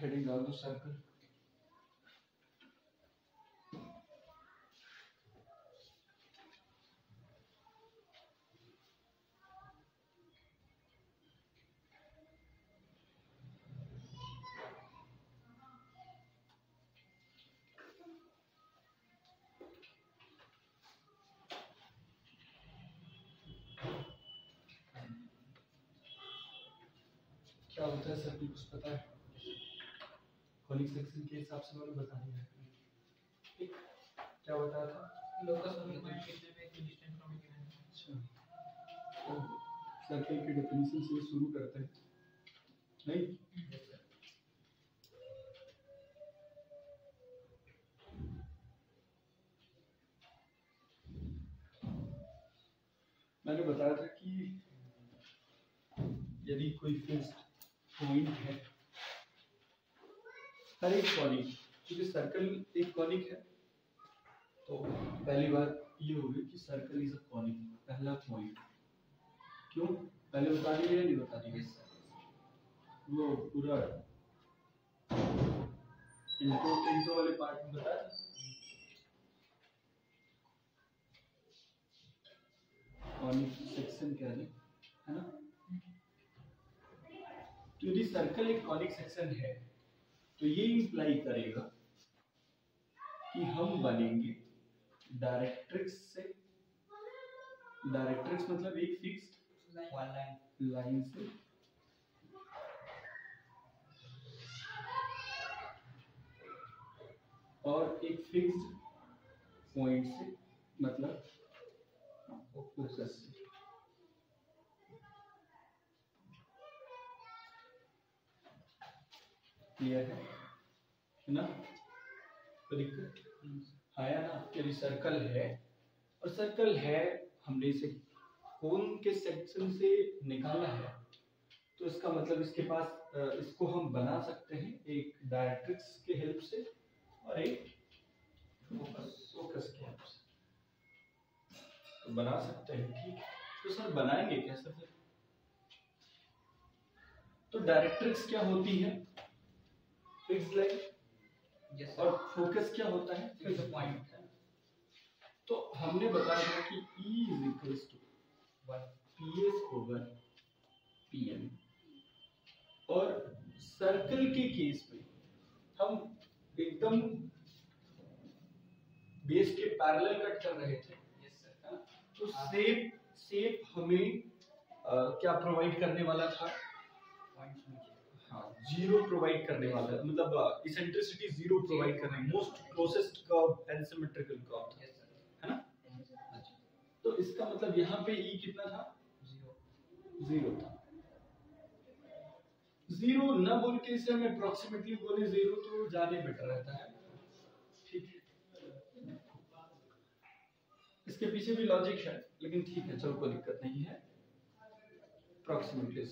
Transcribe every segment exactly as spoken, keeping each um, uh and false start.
Heading डाल दो circle. क्या होता है सर, कुछ पता है? कॉनिक सेक्शन के हिसाब से मैंने बता दिया है। ठीक, क्या बताया था? लोकस ऑफ द पॉइंट कितने पे डिस्टेंस फ्रॉम गिवन। अच्छा, तो सर्कल की डेफिनेशन से शुरू करते हैं, नहीं? Yes sir. मैंने बताया था कि यदि कोई फिक्स्ड पॉइंट है, हर एक कॉनिक, क्योंकि सर्कल एक कॉनिक है, तो पहली बात ये होगी कि सर्कल इज अ कॉनिक, पहला पॉइंट। क्यों पहले बता दिया या नहीं बता दिया? वो पूरा इंट्रो इंट्रो वाले पार्ट में बताया कॉनिक सेक्शन क्या है, है ना? तो यदि सर्कल एक कॉनिक सेक्शन है तो ये इंप्लाई करेगा कि हम बनेंगे डायरेक्ट्रिक्स से। डायरेक्ट्रिक्स मतलब एक फिक्स्ड लाइन लाइन से और एक फिक्स्ड पॉइंट से, मतलब फोकस से। क्लियर है ना? तो दिक्कत आया ना? यदि सर्कल है और सर्कल है, हमने इसे कोन के सेक्शन से निकाला है, तो इसका मतलब इसके पास इसको हम बना सकते हैं एक डायरेक्ट्रिक्स के हेल्प से और एक फोकस फोकस के हेल्प से, तो बना सकते हैं। ठीक, तो सर बनाएंगे कैसे फिर? तो डायरेक्ट्रिक्स क्या होती है? Fixed line. यस। और फोकस क्या होता है? Fixed point. तो हमने बताया था कि E is equals to P S over P M, और सर्कल के केस में हम एकदम बेस के पैरेलल कट कर रहे थे। Yes sir. तो शेप शेप हमें आ, क्या प्रोवाइड करने वाला था? हाँ, जीरो प्रोवाइड करने वाला है, मतलब इसेंट्रिसिटी जीरो प्रोवाइड करने, most closest curve and symmetrical curve, है ना? तो इसका मतलब यहाँ पे E कितना था? जीरो जीरो था। जीरो न बोल के इसे हम अप्रोक्सीमेटली बोले जीरो तो ज्यादा बेटर रहता है। ठीक है, इसके पीछे भी लॉजिक है, लेकिन ठीक है, चलो कोई दिक्कत नहीं है, अप्रोक्सीमेटली।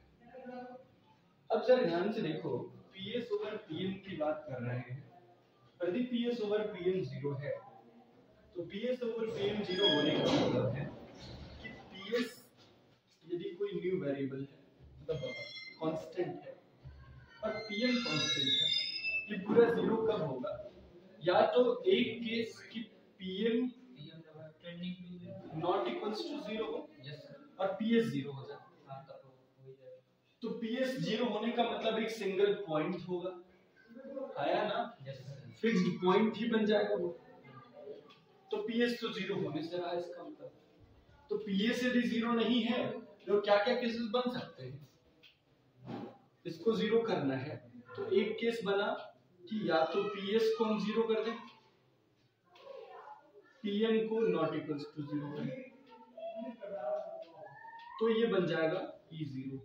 अब जरा ध्यान से देखो, Ps ओवर Pm की बात कर रहे हैं, यदि Ps ओवर Pm जीरो है तो Ps ओवर Pm जीरो होने का मतलब है कि Ps यदि कोई न्यू वेरिएबल है, मतलब कांस्टेंट है, और Pm कांस्टेंट है, ये पूरा जीरो कब होगा? या तो एक केस कि Pm not equals to zero हो, और Ps जीरो हो जाए। तो Ps जीरो होने का मतलब एक सिंगल पॉइंट होगा, आया ना? फिक्स्ड पॉइंट ही बन जाएगा वो। तो Ps तो जीरो होने से रहा इसका मतलब। तो Ps यदि जीरो नहीं है तो क्या क्या केसेस बन सकते हैं? इसको जीरो करना है तो एक केस बना कि या तो Ps को हम जीरो कर दें, Pm को नॉट इक्वल्स टू जीरो कर दें, तो ये बन जाएगा E जीरो,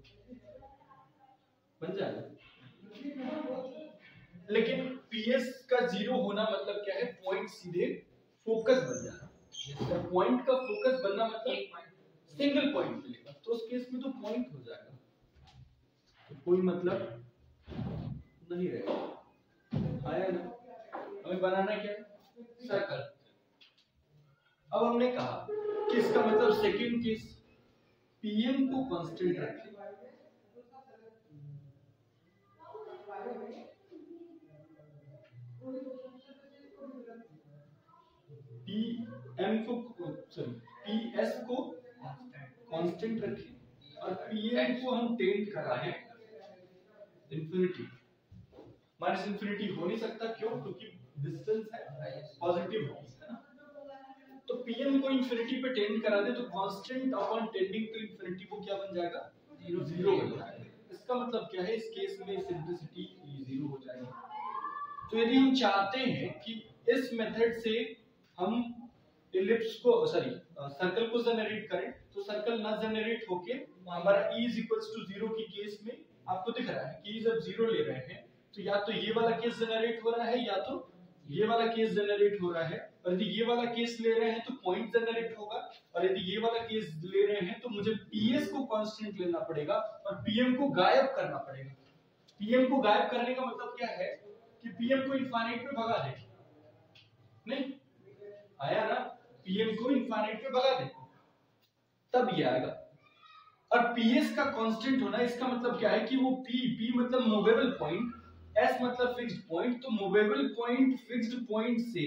बन जाएगा। लेकिन Ps का जीरो होना मतलब क्या है? पॉइंट सीधे फोकस बन जाएगा। पॉइंट का फोकस बनना मतलब सिंगल पॉइंट मिलेगा, तो उस केस में तो पॉइंट हो जाएगा, तो कोई मतलब नहीं रहेगा। आया ना? हमें बनाना क्या है? सर्कल। अब हमने कहा कि इसका मतलब सेकंड केस, Pm को कांस्टेंट रखें, m को सॉरी ps को कांस्टेंट रखें और pm को हम टेंड करा दें इंफिनिटी। माइनस इंफिनिटी हो नहीं सकता, क्यों? क्योंकि डिस्टेंस है पॉजिटिव है ना। तो pm को इंफिनिटी पे टेंड करा दे तो constant upon tending to infinity वो क्या बन जाएगा? जीरो जीरो बन जाएगा। इसका मतलब क्या है? इस केस में सिंप्लिसिटी जीरो हो जाएगी। तो यदि हम चाहते हैं कि इस मेथड से हम इलिप्स को सॉरी सर्कल को जनरेट करें तो सर्कल ना जनरेट होके हमारा e is equals to zero की केस में आपको दिख रहा है कि जब जीरो ले रहे हैं तो या तो ये वाला केस जनरेट हो रहा है या तो ये वाला केस जनरेट हो रहा है। और यदि ये वाला केस ले रहे हैं तो पॉइंट जनरेट होगा, और यदि ये वाला केस ले रहे हैं तो मुझे ps को कांस्टेंट लेना पड़ेगा और pm को गायब करना पड़ेगा। pm को गायब करने का मतलब क्या है कि pm को इनफाइनाइट पे भगा दे, नहीं आया ना? pm को इनफाइनाइट पे भगा दे तब ये आएगा। और ps का कांस्टेंट होना इसका मतलब क्या है कि वो p p मतलब मूवेबल पॉइंट, s मतलब फिक्स्ड पॉइंट, तो मूवेबल पॉइंट फिक्स्ड पॉइंट से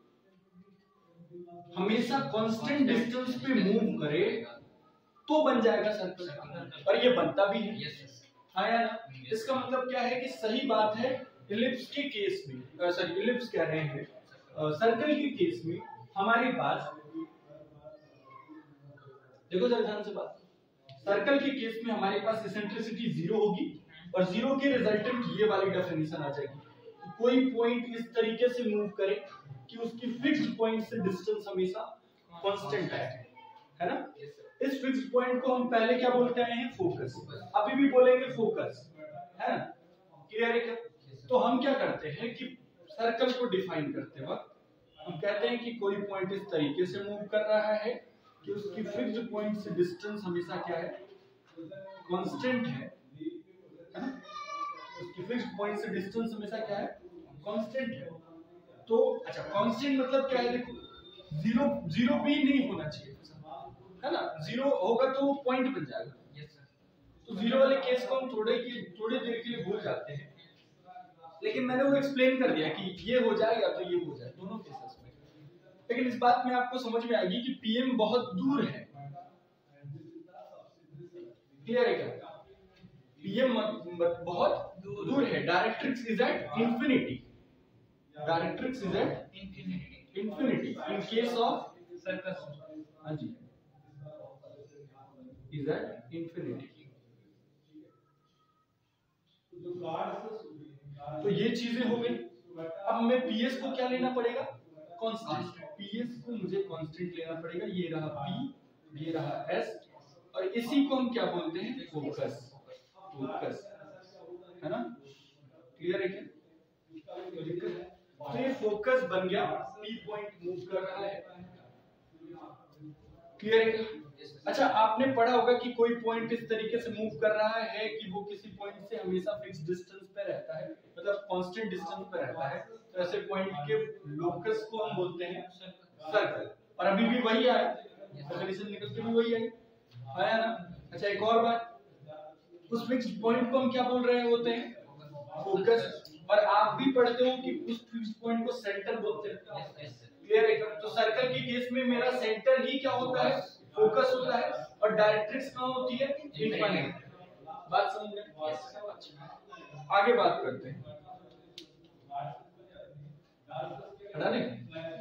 हमेशा कांस्टेंट डिस्टेंस पे मूव करे तो बन जाएगा सर्कल, और ये बनता भी है। आया ना? इसका मतलब क्या है कि सही बात है इलिप्स के केस में, सॉरी इलिप्स कह रहे हैं सर्कल के केस में हमारे पास, देखो जरा ध्यान से बात, सर्कल के केस में हमारे पास इसेंट्रिसिटी जीरो होगी और जीरो के रिजल्टेंट ये वाली डेफिनेशन आ जाएगी। कोई पॉइंट इस तरीके से मूव करे कि उसकी फिक्स्ड पॉइंट से डिस्टेंस हमेशा कांस्टेंट है, है ना? इस फिक्स्ड पॉइंट को हम पहले क्या बोलते हैं? फोकस। अभी भी बोलेंगे फोकस, है ना? क्लियर है क्या? तो हम क्या करते हैं कि सर्कल को डिफाइन करते वक्त हम कहते हैं कि कोई पॉइंट इस तरीके से मूव कर रहा है कि उसकी फिक्स्ड पॉइंट से डिस्टेंस हमेशा क्या है? कांस्टेंट है, है ना? उसकी फिक्स्ड पॉइंट से डिस्टेंस हमेशा क्या है? कांस्टेंट है। तो अच्छा कांस्टेंट मतलब क्या है? देखो जीरो जीरो भी नहीं होना चाहिए, है ना? जीरो होगा तो वो पॉइंट बन जाएगा। तो जीरो वाले केस को हम थोड़े की थोड़ी देर के लिए भूल जाते हैं, लेकिन मैंने वो एक्सप्लेन कर दिया कि ये हो जाए या तो ये हो जाए, दोनों केसेस में। लेकिन इस बात में आपको समझ में आएगी कि pm बहुत दूर है। क्लियर है क्या? pm बहुत दूर है। Directrix is at infinity, directrix is at infinity infinity in case of circle, हाँ जी, इज एट इंफिनिटी। तो ये चीजें हो गई। अब हमें ps को क्या लेना पड़ेगा? कांस्टेंट। ps को मुझे कांस्टेंट लेना पड़ेगा। ये रहा p, ये रहा s, और इसी को हम क्या बोलते हैं? फोकस। फोकस, है ना? क्लियर है क्या? तो ये फोकस बन गया, p पॉइंट मूव कर रहा है। क्लियर है क्या? अच्छा आपने पढ़ा होगा कि कोई पॉइंट इस तरीके से मूव कर रहा है कि वो किसी पॉइंट से हमेशा फिक्स डिस्टेंस पे रहता है, मतलब कांस्टेंट डिस्टेंस पे रहता है। तो ऐसे पॉइंट के लोकस को हम बोलते हैं सर्कल। और अभी भी वही आया, डेफिनेशन निकल के भी वही आई, आया ना? अच्छा एक और बात, उस फिक्स्ड पॉइंट को हम क्या बोल रहे होते हैं? फोकस। और आप भी पढ़ते हो कि उस फिक्स्ड पॉइंट को सेंटर बोलते हैं। क्लियर है? तो सर्कल के केस में मेरा सेंटर ही क्या होता है? फोकस होता है। और डायरेक्ट्रिक्स कहाँ होती है? इनफाइनाइट। बात समझ में? आगे बात करते हैं। हटा दें?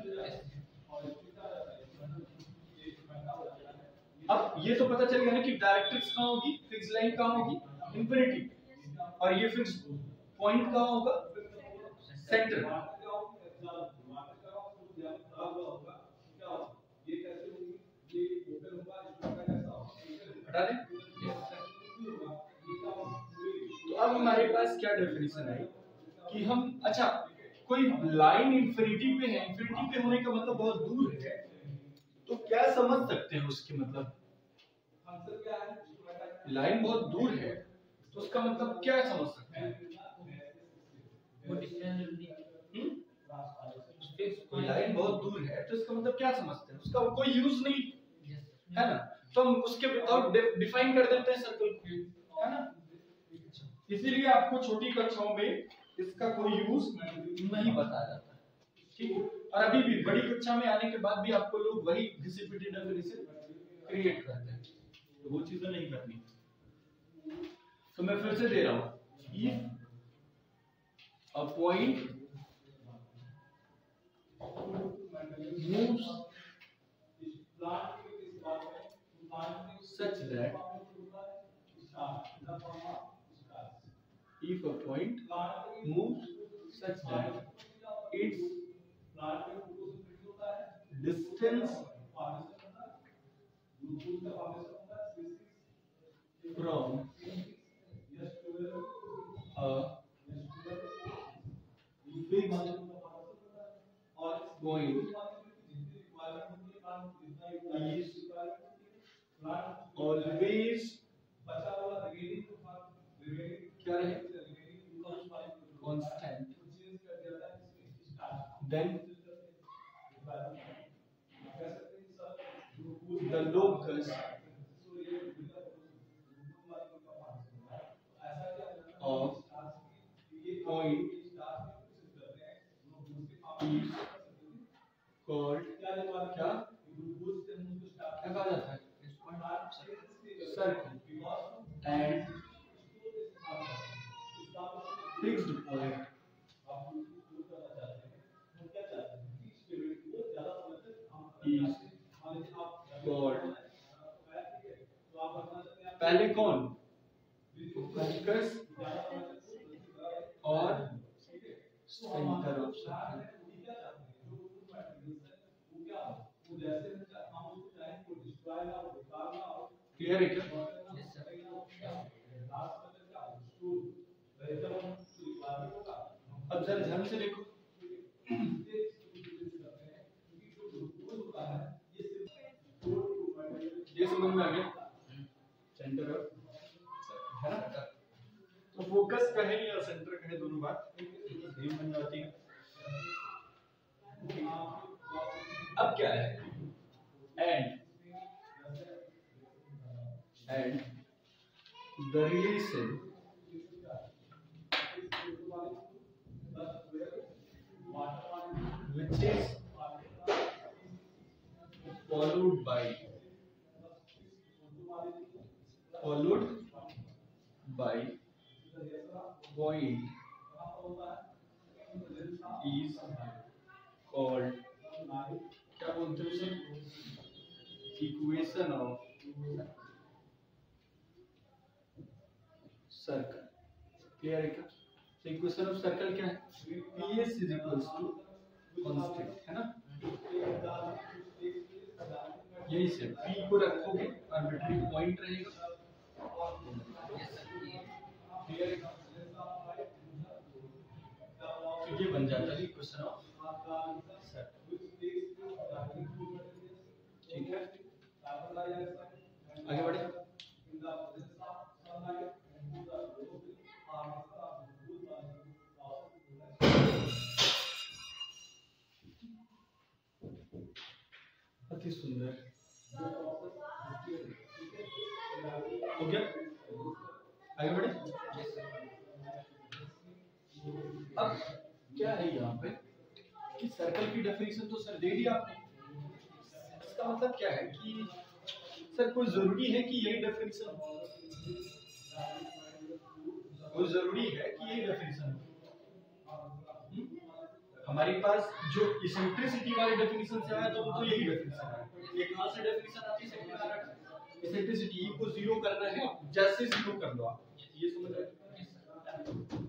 अब ये तो पता चल गया ना कि डायरेक्ट्रिक्स कहाँ होगी? फिक्स लाइन कहाँ होगी? इंफिनिटी। और ये फिक्स पॉइंट कहाँ होगा? सेंटर। हटा दें? तो अब हमारे पास क्या डेफिनेशन आई कि हम, अच्छा कोई लाइन इंफिनिटी पे है, इंफिनिटी पे होने का मतलब बहुत दूर है, तो क्या समझ सकते हैं उसके मतलब? लाइन बहुत दूर है तो उसका मतलब क्या समझ सकते हैं? कोई लाइन बहुत दूर है तो इसका मतलब क्या समझते हैं? उसका कोई यूज नहीं है ना, तो हम उसके विदाउट डिफाइन कर देते हैं सर्कल को, है ना? इसीलिए आपको छोटी कक्षाओं में इसका कोई यूज नहीं बताया जाता, ठीक है। और अभी भी बड़ी कक्षा में आने के बाद भी आपको लोग वही घिसी-पिटी डेफिनेशन क्रिएट करते हैं, तो वो चीजें नहीं करनी। तो मैं फिर से दे रहा हूं, if a point moves such that if a point moves such that its distance from a fixed point is always क्या रहे constant, then the locus of point is called क्या क्या कहा जाता है circle, and fixed point is called, पहले कौन focus और सेंटर ऑफ सर्कल। क्लियर है क्या? अब जरा ध्यान से देखो, ये समझ में आ गया सेंटर ऑफ है ना? तो फोकस कहे या सेंटर कहे दोनों बात सेम बन जाती है। अब क्या है and and the relation which is followed by followed by point is called क्या बोलते हैं उसे इक्वेशन ऑफ सर्कल। क्लियर है क्या? तो इक्वेशन ऑफ सर्कल क्या है? P S is equals to constant है ना? यही से P को रखोगे आर्बिट्री पॉइंट रहेगा। क्लियर है? तो ये बन जाता है इक्वेशन ऑफ सर्कल। ठीक है, आगे बढ़े। अति सुंदर हो गया, आगे बढ़े। अब क्या है यहाँ पे कि सर्कल की डेफिनेशन तो सर दे दिया आपने। इसका मतलब क्या है कि सर कोई जरूरी है कि यही डेफिनेशन हो? कोई जरूरी है कि यही डेफिनेशन हो? हमारे पास जो इसेंट्रिसिटी वाली डेफिनेशन से आया तो वो तो यही डेफिनेशन है। ये कहां से डेफिनेशन आती है? सेकंड वाला इसेंट्रिसिटी को जीरो करना है, जैसे जीरो कर दो आप, ये समझ रहे हो?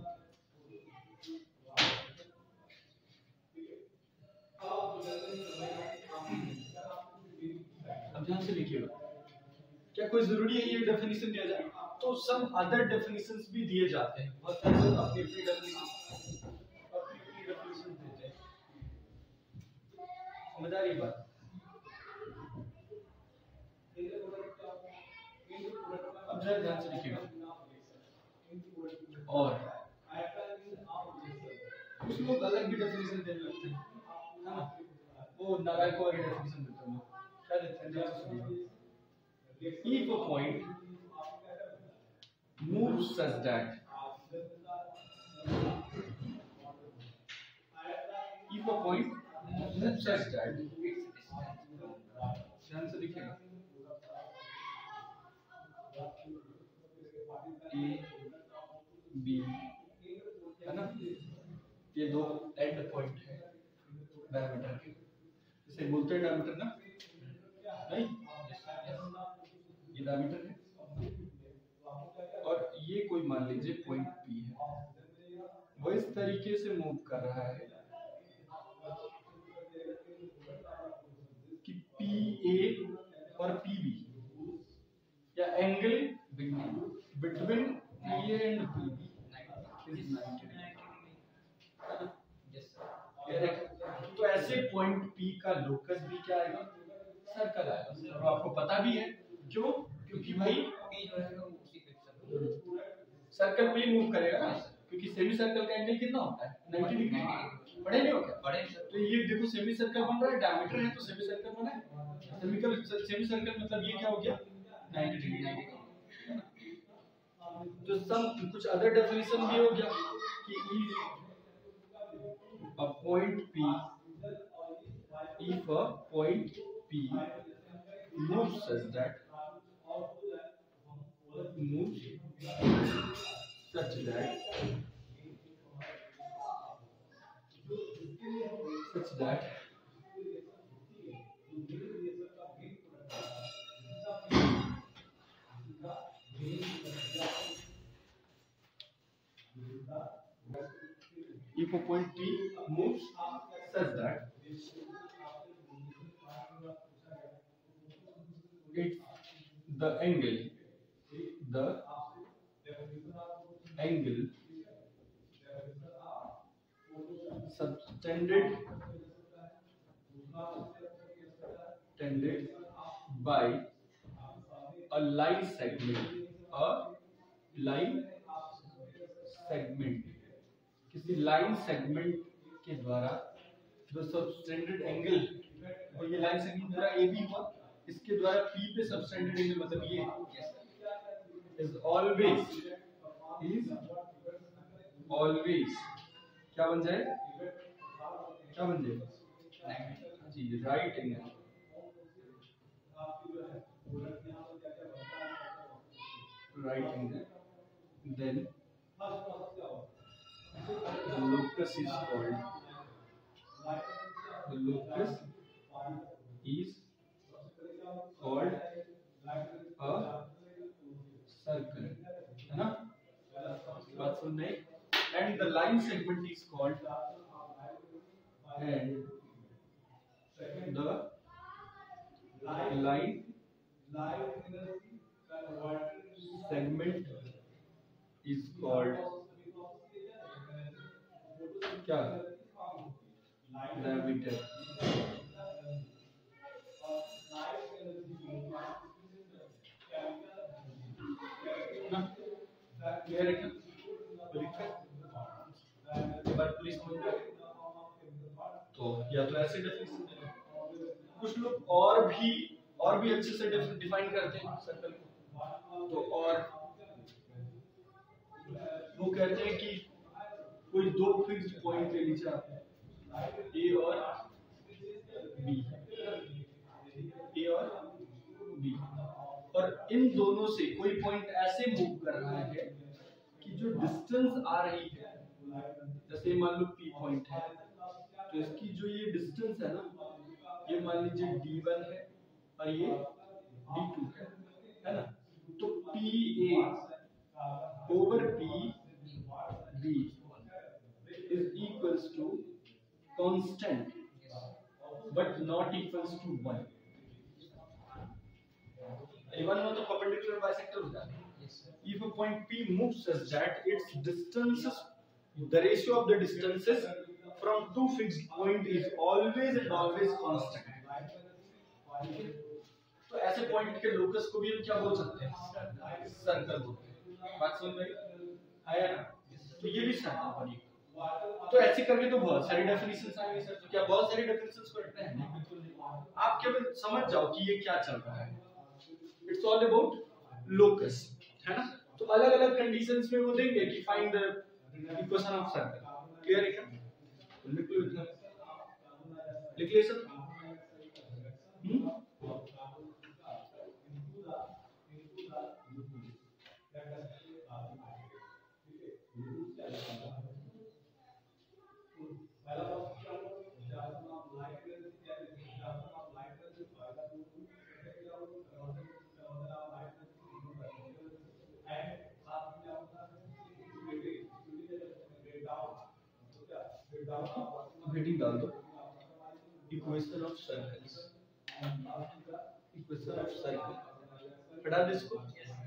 अब ध्यान से देखिएगा, क्या कोई जरूरी है ये डेफिनेशन दिया जाए? तो सम अदर डेफिनेशंस भी दिए जाते हैं, बहुत सारे लोग अपनी अपनी डेफिनेशन अपनी अपनी डेफिनेशन देते हैं। समझ आ रही बात? अब जरा ध्यान से देखिएगा, और कुछ लोग अलग भी डेफिनेशन देने लगते हैं, है ना? वो नालायक वाली डेफिनेशन देते हैं, क्या देते हैं? ध्यान से सुनिए। If a point moves such that if a point such that ध्यान से देखिएगा ए बी है ना, ये दो एंड पॉइंट है डायमीटर के, इसे बोलते हैं डायमीटर ना, नहीं ये डायमीटर है और ये कोई मान लीजिए पॉइंट पी है, वो इस तरीके से मूव कर रहा है कि पी ए और पी बी या angle between P A and P B is ninety degree. तो ऐसे पॉइंट पी का लोकस भी क्या आएगा, सर्कल आएगा, और आपको पता भी है क्यों, क्योंकि भाई पी जो है वो उसी पे सर्कल पे मूव करेगा ना, क्योंकि सेमी सर्कल का एंगल कितना होता है नाइंटी डिग्री, बड़े नहीं हो क्या बड़े तो ये देखो सेमी सर्कल बन रहा है, डायमीटर है तो सेमी सर्कल बना है, सेमी सेमी सर्कल मतलब ये क्या हो गया नाइंटी डिग्री। तो सम कुछ अदर डेफिनेशन भी हो गया कि a point P, if a point P moves such that moves such that such that if a point P moves such that it the angle the angle subtended tended by a line segment a line segment किसी line segment के द्वारा जो subtended angle, और ये line segment पूरा A B हुआ, इसके द्वारा पी पे सबटेंडेड एंगल मतलब ये इज ऑलवेज इज ऑलवेज क्या बन जाए, क्या बन जाए जी right angle, right angle, then the locus is called the locus is called a circle, है ना, बात सुन रहे, and the line segment is called and the line segment is called क्या डायमीटर। क्लियर है क्या, बात पूरी समझ में आ गई। तो या तो ऐसे डेफिनेशन है, कुछ लोग और भी और भी अच्छे से डिफाइन करते हैं सर्कल को, तो और वो कहते हैं कि कोई दो फिक्स्ड पॉइंट ले लीजिए आप, ए और बी, ए और बी, और इन दोनों से कोई पॉइंट ऐसे मूव कर रहा है कि जो डिस्टेंस आ रही है, जैसे मान लो पी पॉइंट है, तो इसकी जो ये डिस्टेंस है ना, ये मान लीजिए डी वन है और ये डी टू है, है ना, तो P A over P B is equals to constant but not equals to one. Even though the perpendicular bisector होता है, if a point P moves such that its distances, the ratio of the distances from two fixed point is always and always constant. तो ऐसे point के locus को भी हम क्या बोल सकते हैं, सर्कल बोलते हैं। बात समझ में आया ना, तो ये भी सर्कल बनी। तो ऐसे करके तो बहुत सारी डेफिनेशंस आएंगे सर, तो क्या बहुत सारी डेफिनेशंस को रखते हैं, नहीं बिल्कुल नहीं, आप केवल समझ जाओ कि ये क्या चल रहा है, इट्स ऑल अबाउट लोकस, है ना। तो अलग अलग कंडीशंस में वो देंगे कि find the equation of circle, clear है क्या, बिल्कुल इतना लिख ले सर। हम्म हेडिंग डाल दो, equation of circles, equation of circle, हटा दो इसको।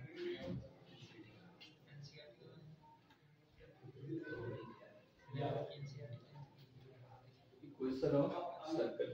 इक्वेशन ऑफ सर्कल,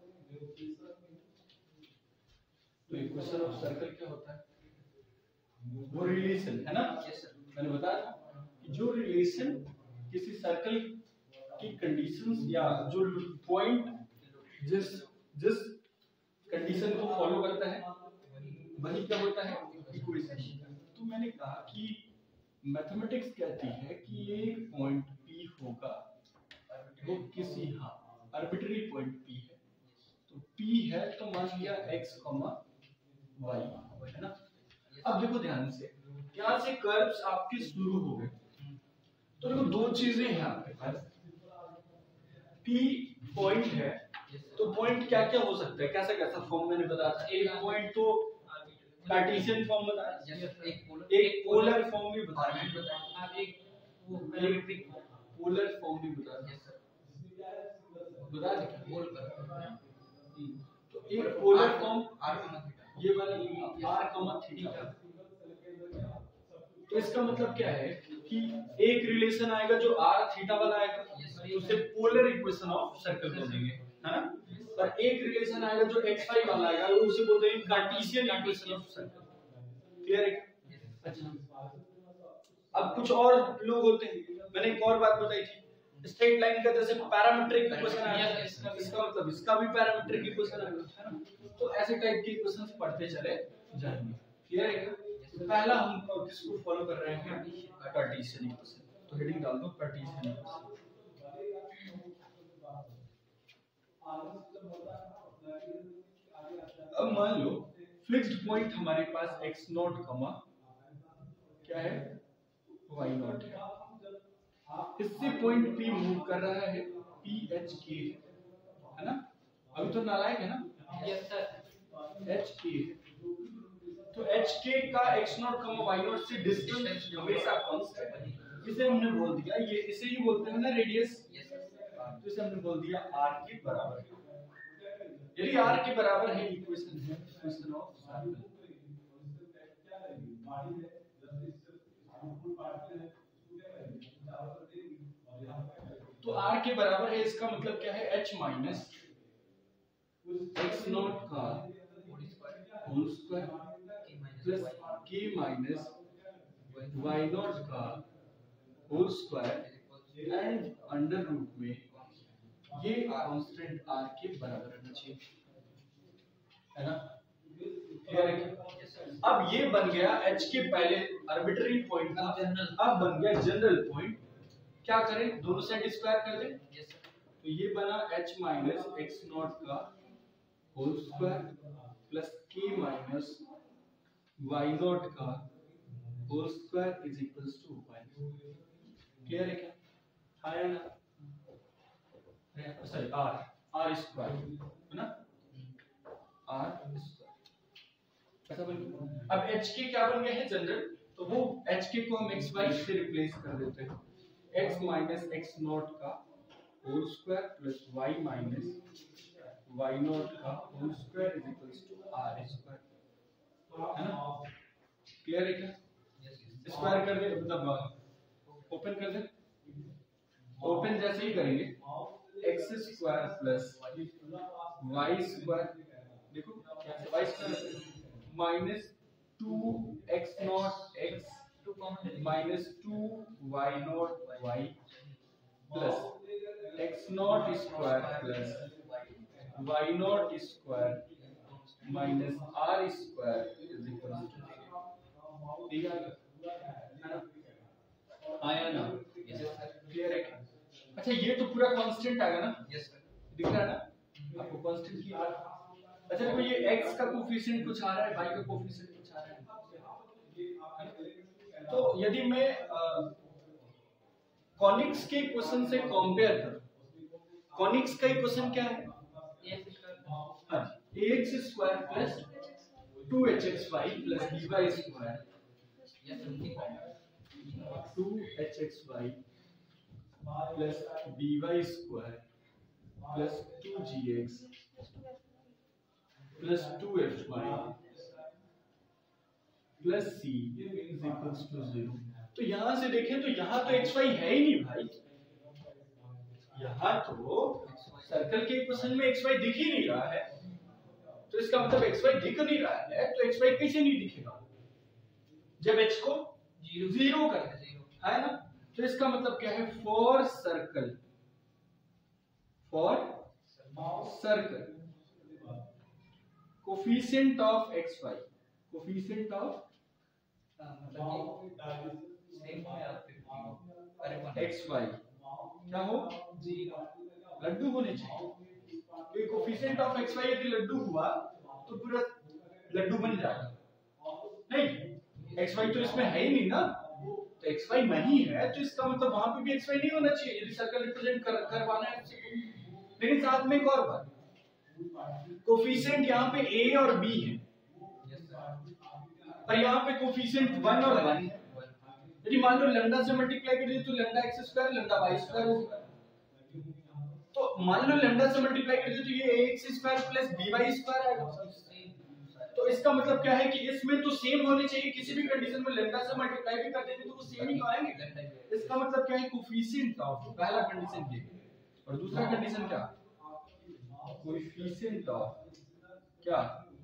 तो इक्वेशन ऑफ सर्कल क्या होता है? वो रिलेशन है ना, मैंने बताया कि जो रिलेशन किसी सर्कल की कंडीशंस या जो पॉइंट जिस जिस कंडीशन को फॉलो करता है वही क्या होता है? इक्वेशन। तो मैंने कहा कि मैथमेटिक्स कहती है कि एक पॉइंट P होगा, वो किसी हाँ आर्बिट्री पॉइंट P है, तो P है तो मान लिया x, y है ना। अब देखो ध्यान से, यहाँ से कर्व्स आपके शुरू हो गए, तो देखो दो चीजें हैं आपके पास, P पॉइंट है, तो पॉइंट क्या क्या हो सकता है, कैसा कैसा फॉर्म मैंने बताया था। एक पॉइंट तो कार्टेशियन फॉर्म बताया, एक पोलर फॉर्म भी बताया, आप एक पोलर फॉर्म भी बताया बता दें बोल कर। तो एक पोलर फॉर्म ये वाला r कॉमा थीटा, तो इसका मतलब क्या है कि एक रिलेशन आएगा जो r थीटा वाला आएगा, तो उसे पोलर इक्वेशन ऑफ सर्कल बोलेंगे, है ना। और एक रिलेशन आएगा जो x y वाला आएगा, तो उसे बोलते हैं Cartesian equation of circle. Clear है? अच्छा, अब कुछ और लोग होते हैं, मैंने एक और बात बताई थी, स्ट्रेट लाइन का जैसे पैरामीट्रिक इक्वेशन आया, इसका इसका मतलब इसका भी पैरामीट्रिक इक्वेशन आएगा, है ना। तो ऐसे टाइप के इक्वेशंस पढ़ते चले जाएंगे। क्लियर है? तो पहला हम किसको फॉलो कर रहे हैं? Cartesian equation. तो हेडिंग डाल दो कार्टेशियन इक्वेशन। अब मान लो फिक्स्ड पॉइंट हमारे पास x नॉट कमा क्या है y नॉट है, इससे पॉइंट P मूव कर रहा है P H K है ना, अभी तो नालायक है ना। Yes sir. H K, तो H K का x naught comma y naught से डिस्टेंस हमेशा कांस्टेंट, इसे हमने बोल दिया, ये इसे ही बोलते हैं ना रेडियस, तो इसे हमने बोल दिया r के बराबर है। यदि r के बराबर है इक्वेशन है इक्वेशन ऑफ सर्कल। तो r के बराबर है, इसका मतलब क्या है? h माइनस x नॉट का whole square plus k minus y naught का whole square and under root में ये कांस्टेंट r के बराबर रहना चाहिए, है ना। क्लियर है? अब ये बन गया h के पहले आर्बिट्री पॉइंट का जनरल, अब बन गया जनरल पॉइंट। क्या करें? दोनों साइड स्क्वायर कर दें, तो ये बना h माइनस एक्स नॉट का whole square plus k minus y naught का whole square is equals to one. Clear है क्या? हाँ या ना? सॉरी r r स्क्वायर है ना, r स्क्वायर ऐसा बन गया। अब h के क्या बन गया है? जनरल, तो वो h के को हम x y से रिप्लेस कर देते हैं, x माइनस एक्स नॉट का whole square plus y minus y naught का whole square is equals to r square, है ना। क्लियर है क्या? स्क्वायर कर दे, मतलब ओपन कर दे, ओपन जैसे ही करेंगे x square plus y square, देखो कैसे y square minus two x naught x minus two y naught y plus x naught square plus y naught square minus r square is equal to, ठीक है ना? आया ना? Clear है? अच्छा, ये तो पूरा कांस्टेंट आएगा ना? Yes sir. दिख रहा है ना? आपको कांस्टेंट की बात। अच्छा देखो ये x का कोफिशिएंट कुछ आ रहा है, y का कोफिशिएंट कुछ आ रहा है, तो यदि मैं कॉनिक्स के इक्वेशन से कंपेयर करूं, कॉनिक्स का इक्वेशन क्या है? हाँ, ax square plus two h x y plus dy square, two h x y plus dy square plus two g x plus two f y plus c is equals to zero. तो यहां से देखें तो यहां तो x Y है ही नहीं भाई, यहां तो सर्कल के इक्वेशन में एक्स वाई दिख ही नहीं रहा है, तो इसका मतलब एक्स वाई दिख नहीं रहा है, तो एक्स वाई कैसे नहीं दिखेगा जब h को जीरो जीरो कर है ना। तो इसका मतलब क्या है, for circle, for circle coefficient of x y, coefficient of x y क्या हो, लड्डू होने चाहिए, क्योंकि कोफिशिएंट ऑफ एक्स वाई यदि लड्डू हुआ तो पूरा लड्डू बन जाएगा, नहीं एक्स वाई तो इसमें है ही नहीं ना, तो एक्स वाई नहीं है तो इसका मतलब वहां पे भी एक्स वाई नहीं होना चाहिए यदि सर्कल रिप्रेजेंट कर, करवाना है। लेकिन साथ में एक और बात, कोफिशिएंट यहाँ पे a और b है और यहाँ पे कोफिशिएंट वन और वन है। यदि मान लो लैम्डा से मल्टीप्लाई कर दिए तो lambda x square lambda y square होगा, तो मान लो लैम्डा से मल्टीप्लाई कर दिए तो ये ax square plus by square आएगा। तो इसका मतलब क्या है कि इसमें तो सेम होने चाहिए, किसी भी कंडीशन में लैम्डा से मल्टीप्लाई भी कर देंगे तो वो सेम ही आएंगे। इसका मतलब क्या है, कोफिशिएंट ऑफ, पहला कंडीशन ये और दूसरा कंडीशन क्या, कोफिशिएंट ऑफ क्या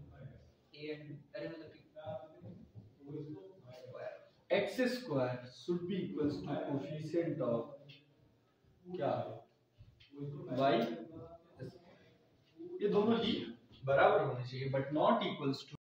x square should be equals to coefficient of क्या वाई, ये दोनों ही बराबर होने चाहिए बट नॉट इक्वल्स टू